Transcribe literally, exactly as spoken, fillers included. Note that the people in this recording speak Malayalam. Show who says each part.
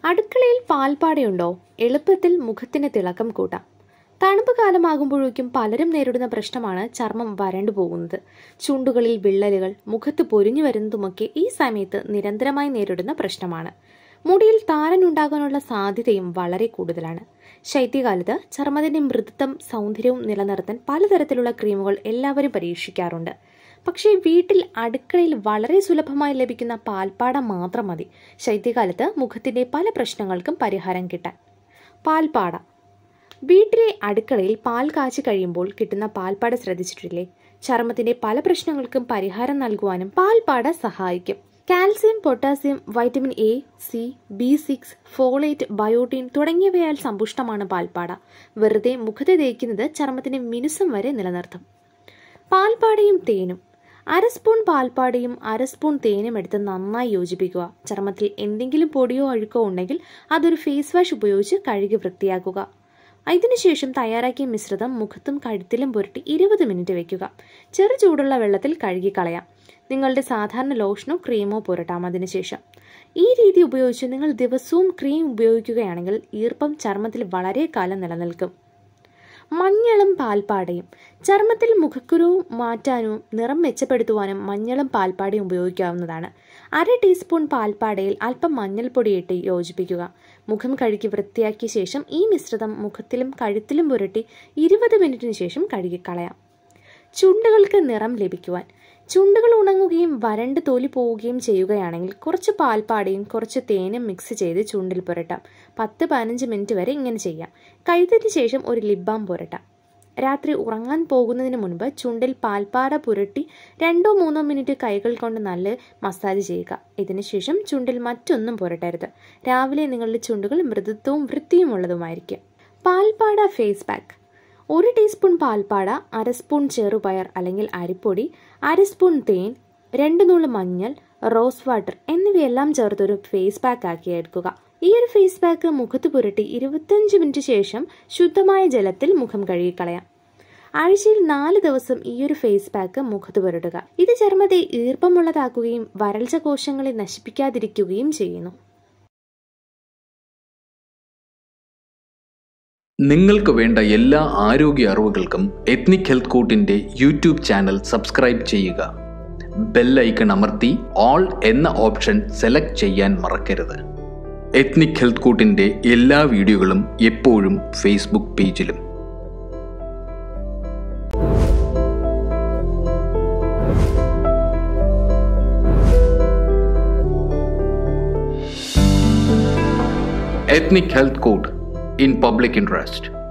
Speaker 1: അടുക്കളയിൽ പാൽപ്പാടയുണ്ടോ? എളുപ്പത്തിൽ മുഖത്തിന് തിളക്കം കൂട്ടാം. തണുപ്പ് കാലമാകുമ്പോഴേക്കും പലരും നേരിടുന്ന പ്രശ്നമാണ് ചർമ്മം വരണ്ടു പോകുന്നത്. ചുണ്ടുകളിൽ വിള്ളലുകൾ, മുഖത്ത് പൊരിഞ്ഞു വരുന്നതുമൊക്കെ ഈ സമയത്ത് നിരന്തരമായി നേരിടുന്ന പ്രശ്നമാണ്. മുടിയിൽ താരനുണ്ടാകാനുള്ള സാധ്യതയും വളരെ കൂടുതലാണ്. ശൈത്യകാലത്ത് ചർമ്മത്തിന്റെ മൃദുത്വം, സൗന്ദര്യവും നിലനിർത്താൻ പലതരത്തിലുള്ള ക്രീമുകൾ എല്ലാവരും പരീക്ഷിക്കാറുണ്ട്. പക്ഷേ വീട്ടിൽ അടുക്കളയിൽ വളരെ സുലഭമായി ലഭിക്കുന്ന പാൽപ്പാട മാത്രം മതി ശൈത്യകാലത്ത് മുഖത്തിന്റെ പല പ്രശ്നങ്ങൾക്കും പരിഹാരം കിട്ടാൻ. പാൽപ്പാട. വീട്ടിലെ അടുക്കളയിൽ പാൽ കാച്ചി കഴിയുമ്പോൾ കിട്ടുന്ന പാൽപ്പാട ശ്രദ്ധിച്ചിട്ടില്ലേ? ചർമ്മത്തിന്റെ പല പ്രശ്നങ്ങൾക്കും പരിഹാരം നൽകുവാനും പാൽപ്പാട സഹായിക്കും. Calcium, potassium, vitamin A, C, B six, folate, biotin തുടങ്ങിയവയാൽ സമ്പുഷ്ടമാണ് പാൽപ്പാട. വെറുതെ മുഖത്ത് തേക്കുന്നത് ചർമ്മത്തിന്റെ മിനുസം വരെ നിലനിർത്തും. പാൽപ്പാടയും തേനും. അര സ്പൂൺ പാൽപ്പാടയും അര സ്പൂൺ തേനും എടുത്ത് നന്നായി യോജിപ്പിക്കുക. ചർമ്മത്തിൽ എന്തെങ്കിലും പൊടിയോ അഴുക്കോ ഉണ്ടെങ്കിൽ അതൊരു ഫേസ് വാഷ് ഉപയോഗിച്ച് കഴുകി വൃത്തിയാക്കുക. ഇതിനുശേഷം തയ്യാറാക്കിയ മിശ്രിതം മുഖത്തും കഴുത്തിലും പുരട്ടി ഇരുപത് മിനിറ്റ് വയ്ക്കുക. ചെറു ചൂടുള്ള വെള്ളത്തിൽ കഴുകിക്കളയാം. നിങ്ങളുടെ സാധാരണ ലോഷനോ ക്രീമോ പുരട്ടാം. അതിനുശേഷം ഈ രീതി ഉപയോഗിച്ച് നിങ്ങൾ ദിവസവും ക്രീം ഉപയോഗിക്കുകയാണെങ്കിൽ ഈർപ്പം ചർമ്മത്തിൽ വളരെ കാലം നിലനിൽക്കും. മഞ്ഞളും പാൽപ്പാടയും. ചർമ്മത്തിൽ മുഖക്കുരു മാറ്റാനും നിറം മെച്ചപ്പെടുത്തുവാനും മഞ്ഞളും പാൽപ്പാടയും ഉപയോഗിക്കാവുന്നതാണ്. അര ടീസ്പൂൺ പാൽപ്പാടയിൽ അല്പം മഞ്ഞൾപ്പൊടിയിട്ട് യോജിപ്പിക്കുക. മുഖം കഴുകി വൃത്തിയാക്കിയ ശേഷം ഈ മിശ്രിതം മുഖത്തിലും കഴുത്തിലും പുരട്ടി ഇരുപത് മിനിറ്റിന് ശേഷം കഴുകിക്കളയാം. ചുണ്ടുകൾക്ക് നിറം ലഭിക്കുവാൻ. ചുണ്ടുകൾ ഉണങ്ങുകയും വരണ്ട് തൊലി പോവുകയും ചെയ്യുകയാണെങ്കിൽ കുറച്ച് പാൽപ്പാടയും കുറച്ച് തേനും മിക്സ് ചെയ്ത് ചുണ്ടിൽ പുരട്ടാം. പത്ത് പതിനഞ്ച് മിനിറ്റ് വരെ ഇങ്ങനെ ചെയ്യാം. കഴിച്ചതിന് ശേഷം ഒരു ലിപ് ബാം പുരട്ടാം. രാത്രി ഉറങ്ങാൻ പോകുന്നതിന് മുൻപ് ചുണ്ടിൽ പാൽപ്പാട പുരട്ടി രണ്ടോ മൂന്നോ മിനിറ്റ് കൈകൾ കൊണ്ട് നല്ല മസാജ് ചെയ്യുക. ഇതിനുശേഷം ചുണ്ടിൽ മറ്റൊന്നും പുരട്ടരുത്. രാവിലെ നിങ്ങളുടെ ചുണ്ടുകൾ മൃദുത്വവും വൃത്തിയുമുള്ളതുമായിരിക്കും. പാൽപ്പാട ഫേസ് പാക്ക്. ഒരു ടീസ്പൂൺ പാൽപ്പാട, അര സ്പൂൺ ചെറുപയർ അല്ലെങ്കിൽ അരിപ്പൊടി, അര സ്പൂൺ തേൻ, രണ്ട് നുള്ളു മഞ്ഞൾ, റോസ് വാട്ടർ എന്നിവയെല്ലാം ചേർത്തൊരു ഫേസ് പാക്ക് ആക്കി എടുക്കുക. ഈ ഒരു ഫേസ് പാക്ക് മുഖത്ത് പുരട്ടി ഇരുപത്തഞ്ച് മിനിറ്റ് ശേഷം ശുദ്ധമായ ജലത്തിൽ മുഖം കഴുകിക്കളയാം. ആഴ്ചയിൽ നാല് ദിവസം ഈ ഒരു ഫേസ് പാക്ക് മുഖത്ത് പുരട്ടുക. ഇത് ചർമ്മത്തെ ഈർപ്പമുള്ളതാക്കുകയും വരൾച്ച കോശങ്ങളെ നശിപ്പിക്കാതിരിക്കുകയും ചെയ്യുന്നു.
Speaker 2: നിങ്ങൾക്ക് വേണ്ട എല്ലാ ആരോഗ്യ അറിവുകൾക്കും എത്നിക് ഹെൽത്ത് കോട്ടിന്റെ യൂട്യൂബ് ചാനൽ സബ്സ്ക്രൈബ് ചെയ്യുക. ബെൽ ഐക്കൺ അമർത്തി ഓൾ എന്ന ഓപ്ഷൻ സെലക്ട് ചെയ്യാൻ മറക്കരുത്. എത്നിക് ഹെൽത്ത് കോട്ടിന്റെ എല്ലാ വീഡിയോകളും എപ്പോഴും ഫേസ്ബുക്ക് പേജിലും. Ethnic Health Code in public interest.